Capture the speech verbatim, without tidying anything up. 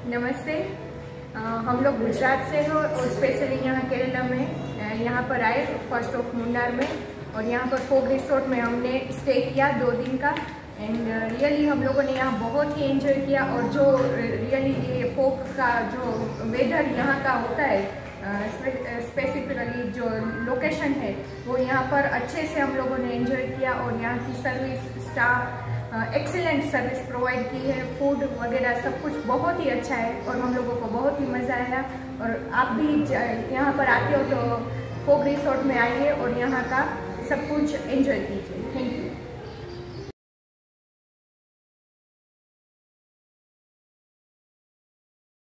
नमस्ते। आ, हम लोग गुजरात से हो और स्पेशली यहाँ केरला में यहाँ पर आए फर्स्ट ऑफ मुन्नार में, और यहाँ पर फोक रिसोर्ट में हमने स्टे किया दो दिन का। एंड रियली हम लोगों ने यहाँ बहुत ही एंजॉय किया। और जो रियली ये फोक का जो वेदर यहाँ का होता है, स्पेसिफिकली जो लोकेशन है वो यहाँ पर अच्छे से हम लोगों ने एंजॉय किया। और यहाँ की service staff excellent service provide की है, फूड वगैरह सब कुछ बहुत ही अच्छा है और हम लोगों को बहुत ही मज़ा आया। और आप भी यहाँ पर आते हो तो फोक रिसोर्ट में आइए और यहाँ का सब कुछ एंजॉय कीजिए। Thank you.